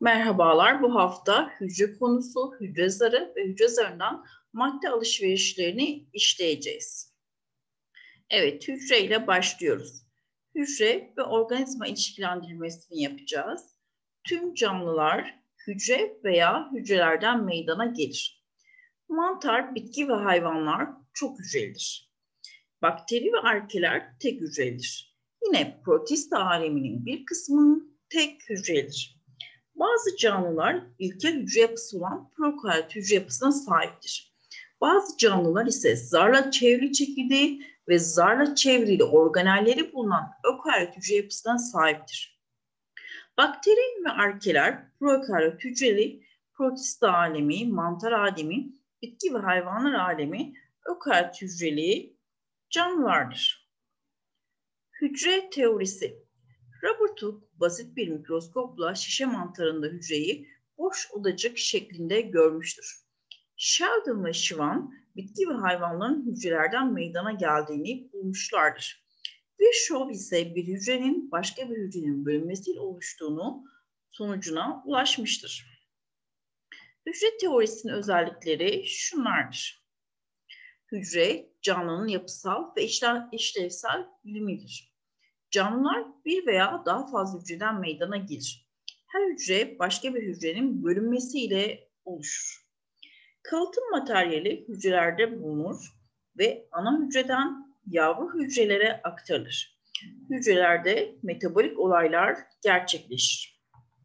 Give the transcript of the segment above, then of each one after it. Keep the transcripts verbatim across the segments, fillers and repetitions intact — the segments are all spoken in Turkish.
Merhabalar, bu hafta hücre konusu, hücre zarı ve hücre zarından madde alışverişlerini işleyeceğiz. Evet, hücre ile başlıyoruz. Hücre ve organizma ilişkilendirmesini yapacağız. Tüm canlılar hücre veya hücrelerden meydana gelir. Mantar, bitki ve hayvanlar çok hücrelidir. Bakteri ve arkeler tek hücrelidir. Yine protista aleminin bir kısmı tek hücrelidir. Bazı canlılar ilkel hücre yapısı olan prokaryot hücre yapısına sahiptir. Bazı canlılar ise zarla çevrili çekirdeği ve zarla çevrili organelleri bulunan ökaryot hücre yapısına sahiptir. Bakteri ve arkeler prokaryot hücreli, protista alemi, mantar alemi, bitki ve hayvanlar alemi ökaryot hücreli canlılardır. Hücre teorisi. Robert Hooke basit bir mikroskopla şişe mantarında hücreyi boş odacık şeklinde görmüştür. Sheldon ve Schwann bitki ve hayvanların hücrelerden meydana geldiğini bulmuşlardır. Virchow ise bir hücrenin başka bir hücrenin bölünmesiyle oluştuğunu sonucuna ulaşmıştır. Hücre teorisinin özellikleri şunlardır. Hücre, canlının yapısal ve işlevsel bilimidir. Canlılar bir veya daha fazla hücreden meydana gelir. Her hücre başka bir hücrenin bölünmesiyle oluşur. Kalıtım materyali hücrelerde bulunur ve ana hücreden yavru hücrelere aktarılır. Hücrelerde metabolik olaylar gerçekleşir.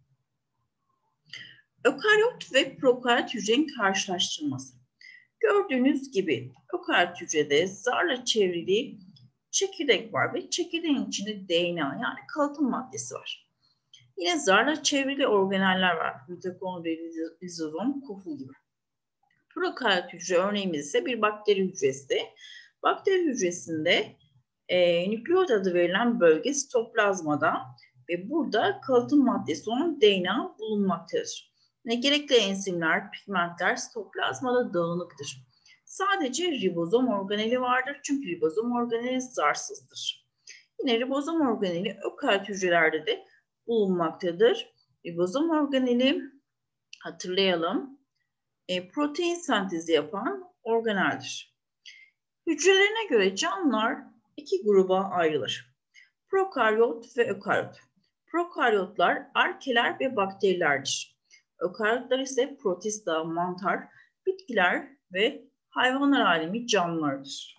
Ökaryot ve prokaryot hücrenin karşılaştırılması. Gördüğünüz gibi ökaryot hücrede zarla çevrili çekirdek var ve çekirdeğin içinde D N A yani kalıtım maddesi var. Yine zarla çevrili organeller var. Mitokondri, lizozom, koful gibi. Prokaryot hücre örneğimiz ise bir bakteri hücresi. Bakteri hücresinde e, nükleot adı verilen bölge sitoplazmada ve burada kalıtım maddesi olan D N A bulunmaktadır. Ve gerekli enzimler, pigmentler sitoplazmada dağınıktır. Sadece ribozom organeli vardır çünkü ribozom organeli zarsızdır. Yine ribozom organeli ökaryot hücrelerde de bulunmaktadır. Ribozom organeli hatırlayalım e, protein sentezi yapan organeldir. Hücrelerine göre canlılar iki gruba ayrılır. Prokaryot ve ökaryot. Prokaryotlar arkeler ve bakterilerdir. Ökaryotlar ise protista, mantar, bitkiler ve hayvanlar alemi canlılardır.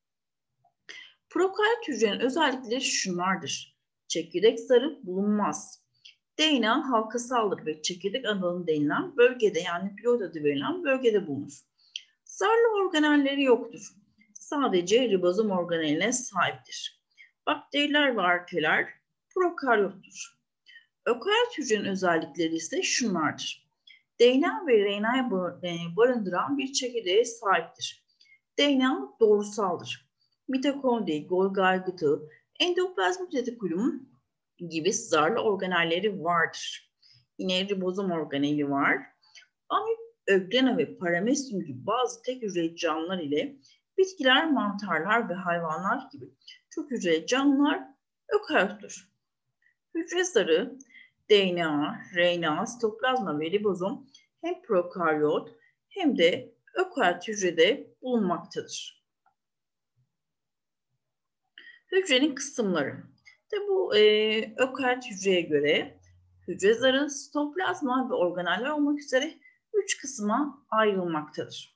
Prokaryot hücrenin özellikleri şunlardır. Çekirdek zarı bulunmaz. D N A halkasaldır ve çekirdek alanı denilen bölgede yani nükleot adı verilen bölgede bulunur. Zarlı organelleri yoktur. Sadece ribozom organeline sahiptir. Bakteriler ve arkeler prokaryottur. Ökaryot hücrenin özellikleri ise şunlardır. D N A ve R N A'yı barındıran bir çekirdeğe sahiptir. D N A doğrusaldır. Mitokondri, Golgi aygıtı, endoplazmik retikulum gibi zarlı organelleri vardır. Yine ribozom organeli var. Amip, öglena ve paramesyum gibi bazı tek hücreli canlılar ile bitkiler, mantarlar ve hayvanlar gibi çok hücreli canlılar ökaryottur. Hücre zarı, D N A, R N A, sitoplazma ve ribozom hem prokaryot hem de ökaryot hücrede bulunmaktadır. Hücrenin kısımları. Tabi bu e, ökaryot hücreye göre hücre zarı, sitoplazma ve organeller olmak üzere üç kısma ayrılmaktadır.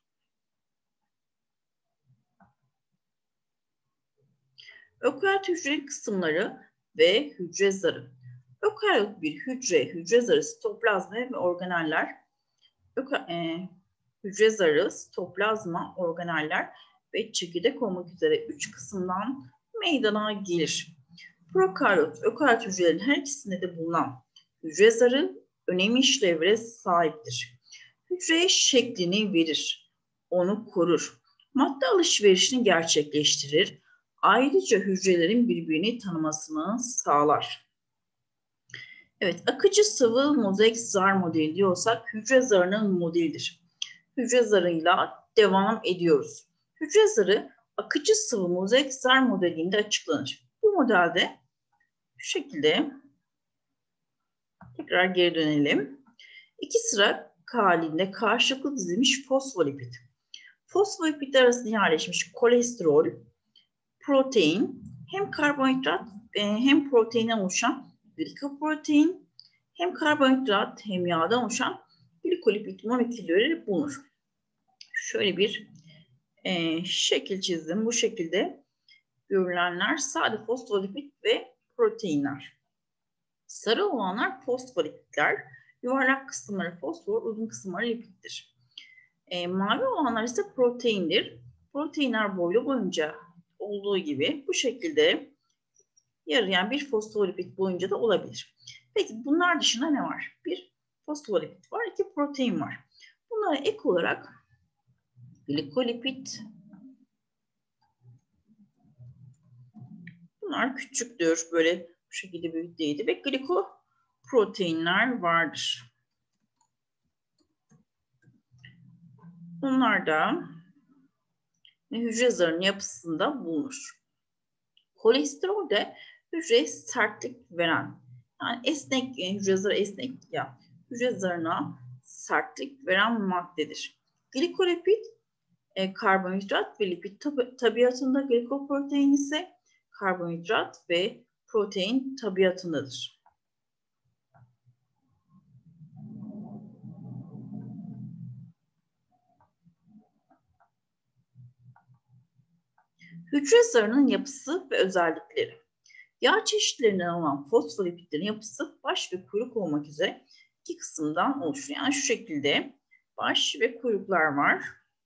Ökaryot hücrenin kısımları ve hücre zarı. Ökaryot bir hücre, hücre zarı, sitoplazma ve organeller, öka, e, hücre zarı, sitoplazma, organeller ve çekirdek olmak üzere üç kısımdan meydana gelir. Prokaryot, ökaryot hücrelerin her ikisinde de bulunan hücre zarı önemli işlevlere sahiptir. Hücreye şeklini verir, onu korur, madde alışverişini gerçekleştirir, ayrıca hücrelerin birbirini tanımasını sağlar. Evet, akıcı sıvı mozaik zar modeli diyorsak hücre zarının modelidir. Hücre zarıyla devam ediyoruz. Hücre zarı akıcı sıvı mozaik zar modelinde açıklanır. Bu modelde şu şekilde tekrar geri dönelim. İki sıra halinde karşılıklı dizilmiş fosfolipid. Fosfolipidler arasında yerleşmiş kolesterol, protein, hem karbonhidrat hem proteinden oluşan glikoprotein, hem karbonhidrat hem yağdan oluşan glikolipid molekülleri bulunur. Şöyle bir e, şekil çizdim. Bu şekilde görülenler sade fosfolipid ve proteinler. Sarı olanlar fosfolipidler, yuvarlak kısımları fosfor, uzun kısımları lipiddir. E, mavi olanlar ise proteindir. Proteinler boylu boyunca olduğu gibi bu şekilde yarayan bir fosfolipid boyunca da olabilir. Peki bunlar dışında ne var? Bir fosfolipid var, iki protein var. Bunlara ek olarak glikolipid, bunlar küçüktür, böyle bu şekilde büyük değildi ve glikoproteinler vardır. Bunlar da hücre zarının yapısında bulunur. Kolesterol de hücreye sertlik veren, yani esnek, hücre zarı esnek ya, hücre zarına sertlik veren maddedir. Glikolipid e, karbonhidrat ve lipid tab tabiatında, glikoprotein ise karbonhidrat ve protein tabiatındadır. Hücre zarının yapısı ve özellikleri. Yağ çeşitlerinden olan fosfolipidlerin yapısı baş ve kuyruk olmak üzere iki kısımdan oluşur. Yani şu şekilde baş ve kuyruklar var.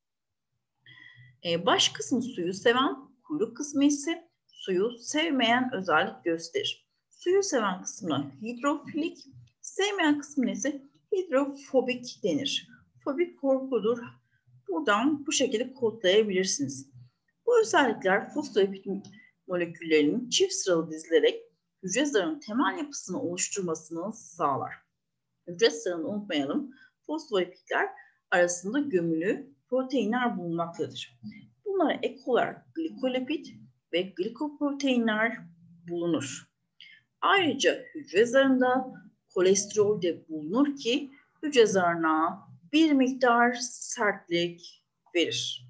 Ee, baş kısmı suyu seven, kuyruk kısmı ise suyu sevmeyen özellik gösterir. Suyu seven kısmına hidrofilik, sevmeyen kısmına ise hidrofobik denir. Fobik korkudur. Buradan bu şekilde kodlayabilirsiniz. Bu özellikler fosfolipid moleküllerinin çift sıralı dizilerek hücre zarının temel yapısını oluşturmasını sağlar. Hücre zarını unutmayalım. Fosfolipidler arasında gömülü proteinler bulunmaktadır. Bunlara ek olarak glikolipid ve glikoproteinler bulunur. Ayrıca hücre zarında kolesterol de bulunur ki hücre zarına bir miktar sertlik verir.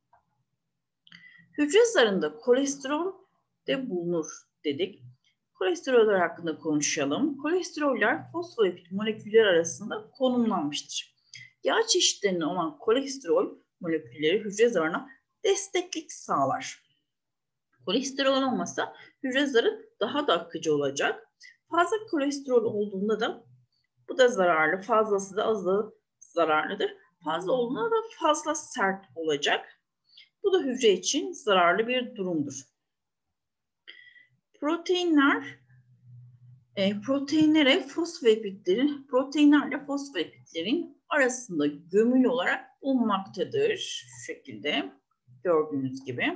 Hücre zarında kolesterol de bulunur dedik. Kolesteroller hakkında konuşalım. Kolesteroller fosfolipid molekülleri arasında konumlanmıştır. Yağ çeşitlerinden olan kolesterol molekülleri hücre zarına desteklik sağlar. Kolesterol olmasa hücre zarı daha da akıcı olacak. Fazla kolesterol olduğunda da bu da zararlı, fazlası da az da zararlıdır. Fazla olduğunda da fazla sert olacak. Bu da hücre için zararlı bir durumdur. Proteinler, e, proteinlere fosfolipidlerin, proteinlerle fosfolipidlerin arasında gömülü olarak bulunmaktadır. Şu şekilde gördüğünüz gibi.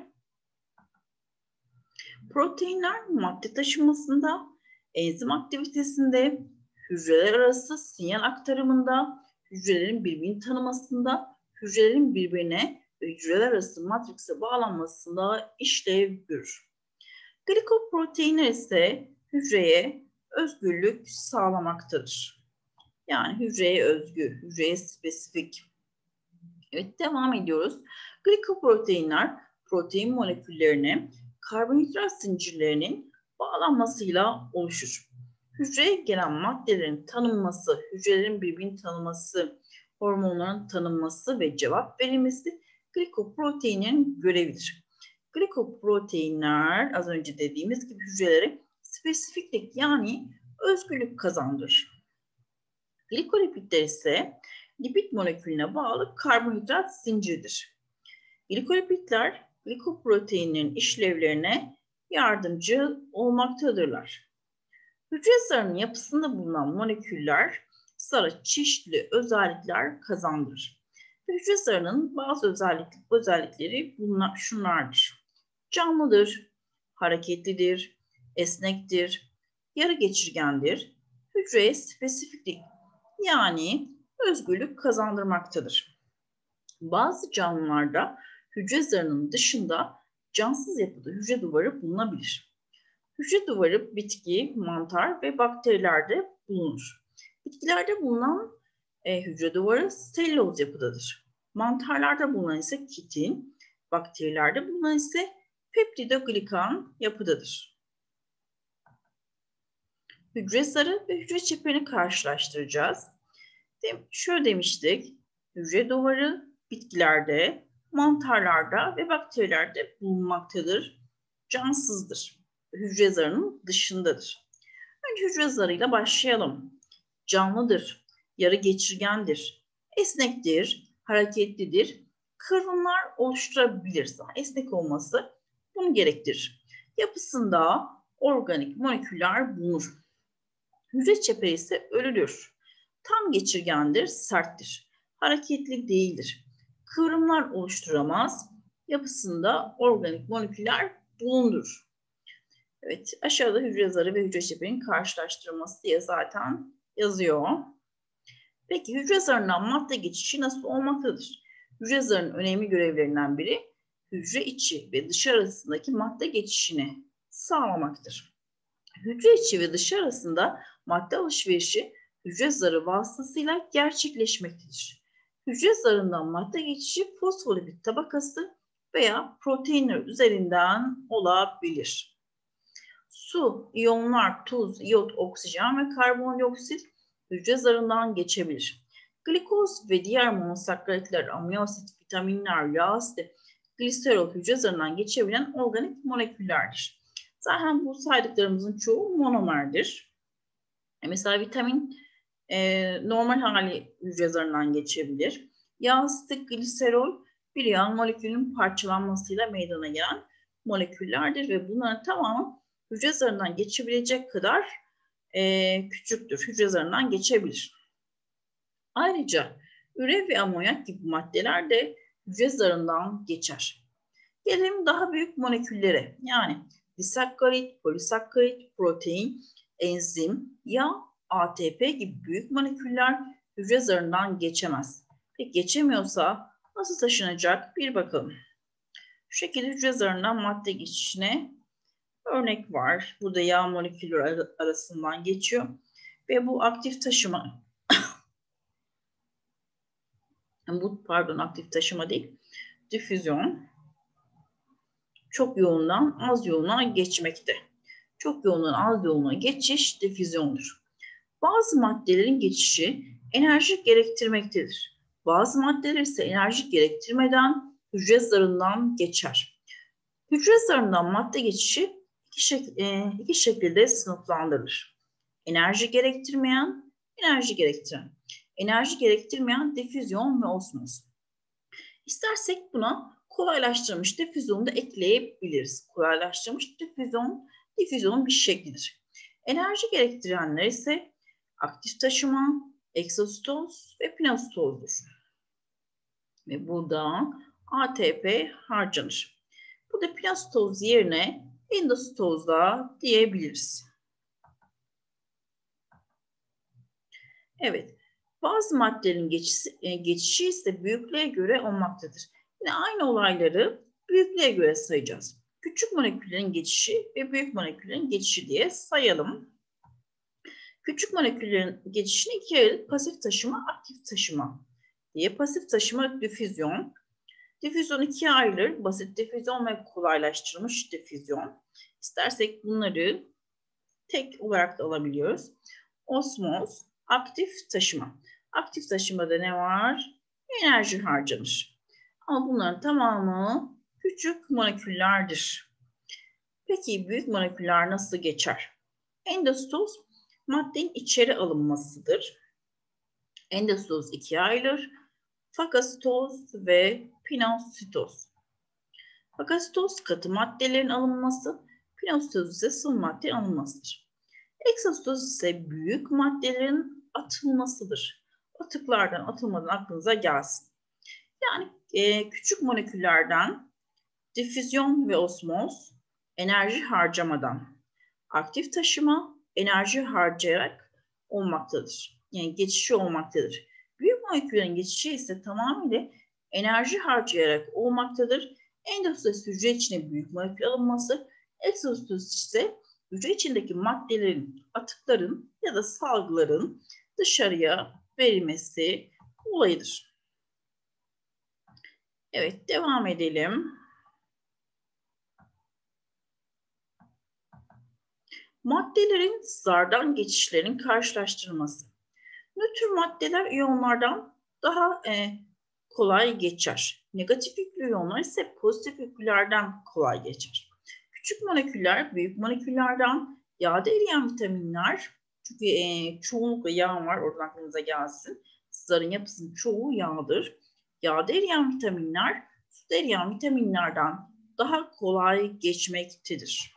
Proteinler madde taşımasında, enzim aktivitesinde, hücreler arası sinyal aktarımında, hücrelerin birbirini tanımasında, hücrelerin birbirine ve hücreler arası matrise bağlanmasında işlev görür. Glikoproteinler ise hücreye özgürlük sağlamaktadır. Yani hücreye özgü, hücreye spesifik. Evet, devam ediyoruz. Glikoproteinler protein moleküllerine karbonhidrat zincirlerinin bağlanmasıyla oluşur. Hücreye gelen maddelerin tanınması, hücrelerin birbirini tanıması, hormonların tanınması ve cevap verilmesi glikoproteinlerin görevidir. Glikoproteinler az önce dediğimiz gibi hücrelere spesifiklik yani özgürlük kazandırır. Glikolipidler ise lipid molekülüne bağlı karbonhidrat zinciridir. Glikolipidler glikoproteinlerin işlevlerine yardımcı olmaktadırlar. Hücre zarının yapısında bulunan moleküller zara çeşitli özellikler kazandırır. Hücre zarının bazı özellik, özellikleri bunlar, şunlardır. Canlıdır, hareketlidir, esnektir, yarı geçirgendir, hücreye spesifiklik yani özgürlük kazandırmaktadır. Bazı canlılarda hücre zarının dışında cansız yapıda hücre duvarı bulunabilir. Hücre duvarı bitki, mantar ve bakterilerde bulunur. Bitkilerde bulunan E, hücre duvarı selüloz yapıdadır. Mantarlarda bulunan ise kitin, bakterilerde bulunan ise peptidoglikan yapıdadır. Hücre zarı ve hücre çeperini karşılaştıracağız. Şöyle demiştik, hücre duvarı bitkilerde, mantarlarda ve bakterilerde bulunmaktadır. Cansızdır. Hücre zarının dışındadır. Önce hücre zarıyla başlayalım. Canlıdır, yarı geçirgendir, esnektir, hareketlidir, kıvrımlar oluşturabilir. Esnek olması bunu gerektirir. Yapısında organik moleküller bulunur. Hücre çeperi ise ölüdür. Tam geçirgendir, serttir. Hareketli değildir. Kıvrımlar oluşturamaz. Yapısında organik moleküller bulunur. Evet, aşağıda hücre zarı ve hücre çeperinin karşılaştırılması diye zaten yazıyor. Peki hücre zarından madde geçişi nasıl olmaktadır? Hücre zarının önemli görevlerinden biri hücre içi ve dışı arasındaki madde geçişini sağlamaktır. Hücre içi ve dışı arasında madde alışverişi hücre zarı vasıtasıyla gerçekleşmektedir. Hücre zarından madde geçişi fosfolipid tabakası veya proteinler üzerinden olabilir. Su, iyonlar, tuz, iyot, oksijen ve karbondioksit hücre zarından geçebilir. Glikoz ve diğer monosakkaritler, amino asit, vitaminler, yağ asidi, gliserol hücre zarından geçebilen organik moleküllerdir. Zaten bu saydıklarımızın çoğu monomerdir. Mesela vitamin e, normal hali hücre zarından geçebilir. Yağ asidi, gliserol bir yağ molekülünün parçalanmasıyla meydana gelen moleküllerdir ve bunların tamamı hücre zarından geçebilecek kadar e, küçüktür. Hücre zarından geçebilir. Ayrıca üre ve amonyak gibi maddeler de hücre zarından geçer. Gelelim daha büyük moleküllere. Yani disakkarit, polisakkarit, protein, enzim, yağ, A T P gibi büyük moleküller hücre zarından geçemez. Peki geçemiyorsa nasıl taşınacak? Bir bakalım. Şu şekilde hücre zarından madde geçişine örnek var. Burada yağ molekülleri arasından geçiyor. Ve bu aktif taşıma bu pardon aktif taşıma değil, difüzyon çok yoğundan az yoğuna geçmekte. Çok yoğundan az yoğuna geçiş difüzyondur. Bazı maddelerin geçişi enerji gerektirmektedir. Bazı maddeler ise enerji gerektirmeden hücre zarından geçer. Hücre zarından madde geçişi iki, şek e, iki şekilde sınıflandırılır. Enerji gerektirmeyen, enerji gerektiren. Enerji gerektirmeyen difüzyon ve osmoz. İstersek buna kolaylaştırılmış difüzyonu da ekleyebiliriz. Kolaylaştırılmış difüzyon, difüzyonun bir şeklidir. Enerji gerektirenler ise aktif taşıma, egzositoz ve pinositozdur. Ve burada A T P harcanır. Burada pinositoz yerine endositoz da diyebiliriz. Evet, bazı maddelerin geçişi, geçişi ise büyüklüğe göre olmaktadır. Yine aynı olayları büyüklüğe göre sayacağız. Küçük moleküllerin geçişi ve büyük moleküllerin geçişi diye sayalım. Küçük moleküllerin geçişini ikiye ayırıp pasif taşıma, aktif taşıma diye. Pasif taşıma difüzyon. Difüzyon ikiye ayrılır. Basit difüzyon ve kolaylaştırılmış difüzyon. İstersek bunları tek olarak da alabiliyoruz. Osmoz, aktif taşıma. Aktif taşımada ne var? Enerji harcanır. Ama bunların tamamı küçük moleküllerdir. Peki büyük moleküller nasıl geçer? Endositoz maddenin içeri alınmasıdır. Endositoz ikiye ayrılır. Fagasitoz ve pinositoz. Fagasitoz katı maddelerin alınması, pinositoz ise sıvı maddelerin alınmasıdır. Egzositoz ise büyük maddelerin atılmasıdır. Atıklardan atılmadan aklınıza gelsin. Yani e, küçük moleküllerden difüzyon ve osmoz enerji harcamadan, aktif taşıma enerji harcayarak olmaktadır. Yani geçişi olmaktadır. Büyük moleküllerin geçişi ise tamamıyla enerji harcayarak olmaktadır. Endositoz hücre içine büyük molekül alınması, egzositoz ise hücre içindeki maddelerin, atıkların ya da salgıların dışarıya verilmesi olayıdır. Evet, devam edelim. Maddelerin zardan geçişlerin karşılaştırılması. Nötr maddeler iyonlardan daha e, kolay geçer. Negatif yüklü iyonlar ise pozitif yüklülerden kolay geçer. Küçük moleküller büyük moleküllerden, yağda eriyen vitaminler, çünkü e, çoğunlukla yağ var, oradan aklınıza gelsin. Zarın yapısının çoğu yağdır. Yağda eriyen vitaminler, suda eriyen vitaminlerden daha kolay geçmektedir.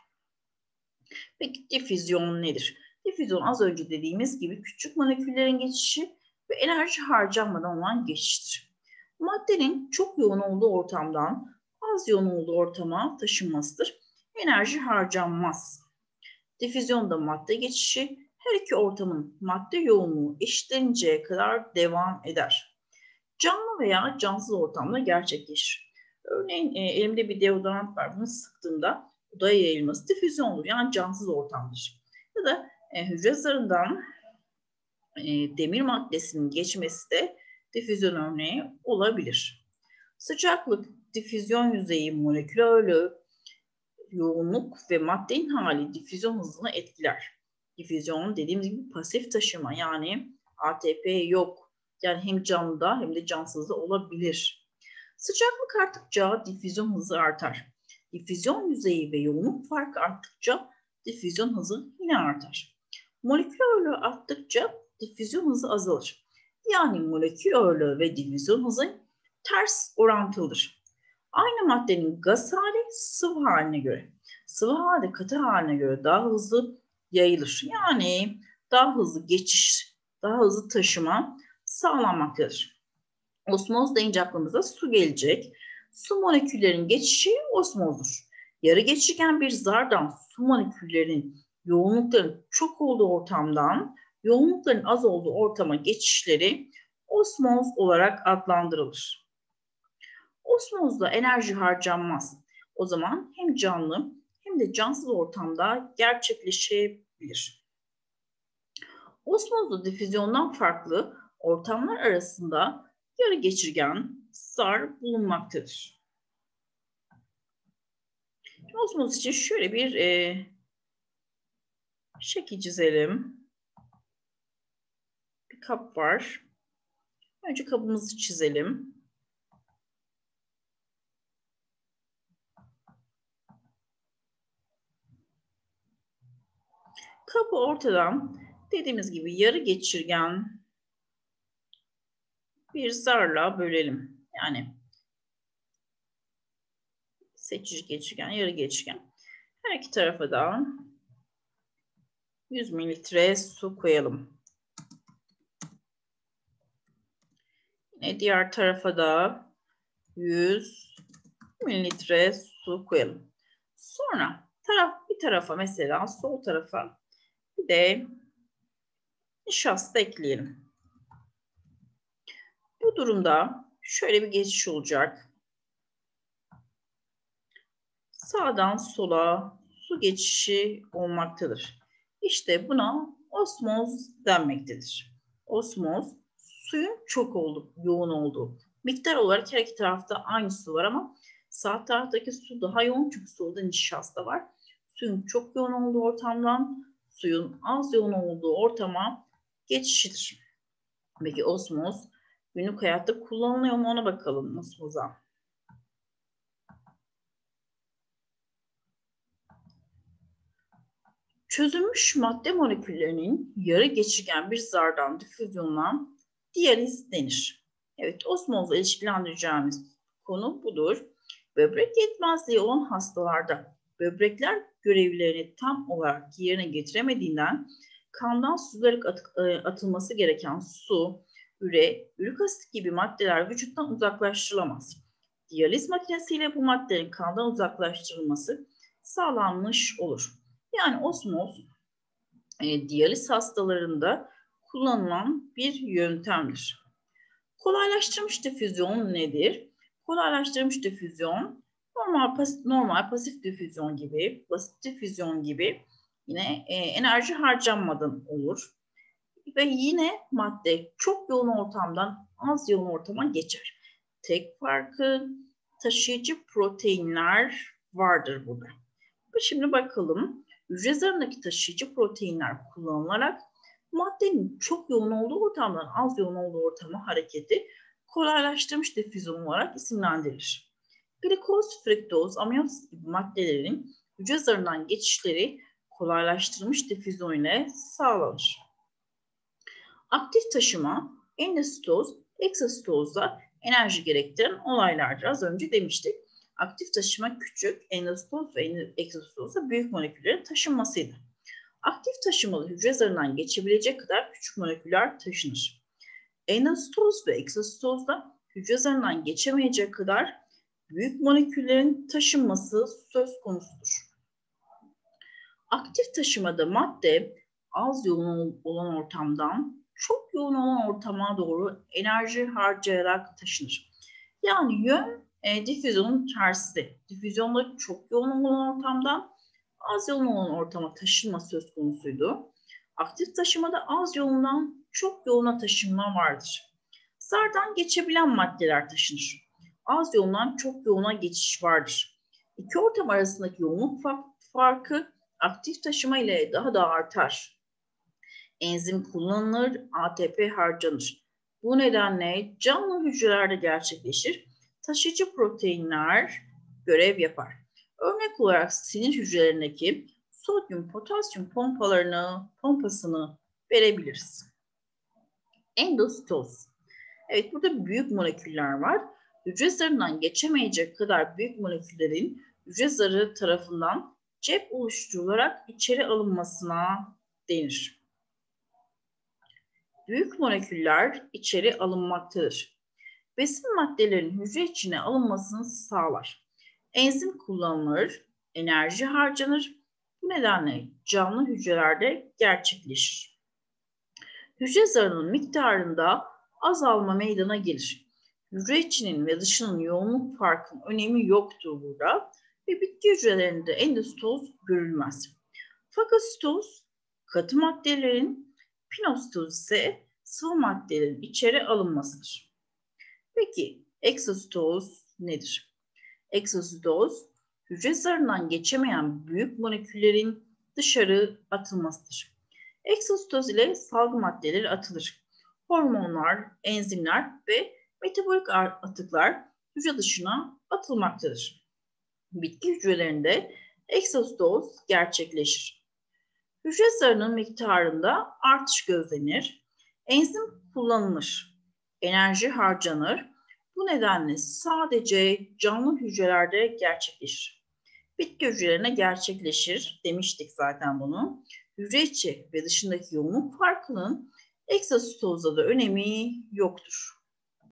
Peki difüzyon nedir? Difüzyon az önce dediğimiz gibi küçük moleküllerin geçişi ve enerji harcanmadan olan geçiştir. Maddenin çok yoğun olduğu ortamdan az yoğun olduğu ortama taşınmasıdır. Enerji harcanmaz. Difüzyonda madde geçişi her iki ortamın madde yoğunluğu eşitleninceye kadar devam eder. Canlı veya cansız ortamda gerçekleşir. Örneğin e, elimde bir deodorant var. Bunu sıktığımda odaya yayılması difüzyondur. Yani cansız ortamdır. Ya da e, hücre zarından e, demir maddesinin geçmesi de difüzyon örneği olabilir. Sıcaklık, difüzyon yüzeyi, molekül ağırlığı, yoğunluk ve maddenin hali difüzyon hızını etkiler. Difüzyon dediğimiz gibi pasif taşıma, yani A T P yok. Yani hem canlıda hem de cansızda olabilir. Sıcaklık arttıkça difüzyon hızı artar. Difüzyon yüzeyi ve yoğunluk farkı arttıkça difüzyon hızı yine artar. Molekül ağırlığı arttıkça difüzyon hızı azalır. Yani molekül ağırlığı ve difüzyon hızı ters orantılıdır. Aynı maddenin gaz hali sıvı haline göre, sıvı hali katı haline göre daha hızlı yayılır. Yani daha hızlı geçiş, daha hızlı taşıma sağlanmaktadır. Osmoz deyince aklımıza su gelecek. Su moleküllerinin geçişi osmozdur. Yarı geçirgen bir zardan su moleküllerinin yoğunlukların çok olduğu ortamdan yoğunlukların az olduğu ortama geçişleri osmoz olarak adlandırılır. Osmozda enerji harcanmaz. O zaman hem canlı hem de cansız ortamda gerçekleşebilir. Osmozda difüzyondan farklı ortamlar arasında yarı geçirgen zar bulunmaktadır. Osmoz için şöyle bir e, şekil çizelim. Bir kap var. Önce kabımızı çizelim. Kabı ortadan dediğimiz gibi yarı geçirgen bir zarla bölelim. Yani seçici geçirgen, yarı geçirgen. Her iki tarafa da yüz mililitre su koyalım. Yine diğer tarafa da yüz mililitre su koyalım. Sonra taraf bir tarafa, mesela sol tarafa bir de nişasta ekleyelim. Bu durumda şöyle bir geçiş olacak. Sağdan sola su geçişi olmaktadır. İşte buna osmoz denmektedir. Osmoz, suyun çok olduğu, yoğun olduğu. Miktar olarak her iki tarafta aynı su var ama sağ taraftaki su daha yoğun, çünkü solda nişasta var. Suyun çok yoğun olduğu ortamdan suyun az yoğun olduğu ortama geçişidir. Peki osmoz günlük hayatta kullanılıyor mu, ona bakalım osmoza. Çözülmüş madde moleküllerinin yarı geçirgen bir zardan difüzyonuna diyaliz denir. Evet, osmozla ilişkilendireceğimiz konu budur. Böbrek yetmezliği olan hastalarda böbrekler görevlerini tam olarak yerine getiremediğinden kandan süzülerek atılması gereken su, üre, ürik asit gibi maddeler vücuttan uzaklaştırılamaz. Diyaliz makinesiyle bu maddelerin kandan uzaklaştırılması sağlanmış olur. Yani osmoz e, diyaliz hastalarında kullanılan bir yöntemdir. Kolaylaştırılmış difüzyon nedir? Kolaylaştırılmış difüzyon normal, pas, normal pasif difüzyon gibi, basit difüzyon gibi yine e, enerji harcanmadan olur. Ve yine madde çok yoğun ortamdan az yoğun ortama geçer. Tek farkı taşıyıcı proteinler vardır burada. Şimdi bakalım. Hücre zarındaki taşıyıcı proteinler kullanılarak maddenin çok yoğun olduğu ortamdan az yoğun olduğu ortama hareketi kolaylaştırılmış difüzyon olarak isimlendirilir. Glikoz, fruktoz, amino asit gibi maddelerin hücre zarından geçişleri kolaylaştırılmış difüzyon ile sağlanır. Aktif taşıma, endositoz, eksositozda enerji gerektiren olaylardır. Az önce demiştik. Aktif taşıma küçük, endositoz ve eksositozda büyük moleküllerin taşınmasıydı. Aktif taşımalı hücre zarından geçebilecek kadar küçük moleküller taşınır. Endositoz ve eksositozda hücre zarından geçemeyecek kadar büyük moleküllerin taşınması söz konusudur. Aktif taşımada madde az yoğun olan ortamdan çok yoğun olan ortama doğru enerji harcayarak taşınır. Yani yön e, difüzyonun tersi. Difüzyonda çok yoğun olan ortamdan az yoğun olan ortama taşınma söz konusuydu. Aktif taşımada az yoğundan çok yoğuna taşınma vardır. Zardan geçebilen maddeler taşınır. Az yoğundan çok yoğuna geçiş vardır. İki ortam arasındaki yoğunluk farkı aktif taşıma ile daha da artar. Enzim kullanılır, A T P harcanır. Bu nedenle canlı hücrelerde gerçekleşir. Taşıyıcı proteinler görev yapar. Örnek olarak sinir hücrelerindeki sodyum potasyum pompalarını, pompasını verebiliriz. Endositoz. Evet, burada büyük moleküller var. Hücre zarından geçemeyecek kadar büyük moleküllerin hücre zarı tarafından cep oluşturularak içeri alınmasına denir. Büyük moleküller içeri alınmaktadır. Besin maddelerinin hücre içine alınmasını sağlar. Enzim kullanılır, enerji harcanır. Bu nedenle canlı hücrelerde gerçekleşir. Hücre zarının miktarında azalma meydana gelir. Hücre içinin ve dışının yoğunluk farkının önemi yoktur burada ve bitki hücrelerinde endositoz görülmez. Fagositoz katı maddelerin, pinositoz ise sıvı maddelerin içeri alınmasıdır. Peki eksositoz nedir? Eksositoz hücre zarından geçemeyen büyük moleküllerin dışarı atılmasıdır. Eksositoz ile salgı maddeleri atılır. Hormonlar, enzimler ve metabolik atıklar hücre dışına atılmaktadır. Bitki hücrelerinde eksositoz gerçekleşir. Hücre zarının miktarında artış gözlenir. Enzim kullanılır. Enerji harcanır. Bu nedenle sadece canlı hücrelerde gerçekleşir. Bitki hücrelerine gerçekleşir demiştik zaten bunu. Hücre içi ve dışındaki yoğunluk farkının eksositozda da önemi yoktur.